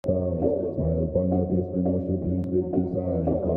Smile upon your face, we know she pleased with the sign.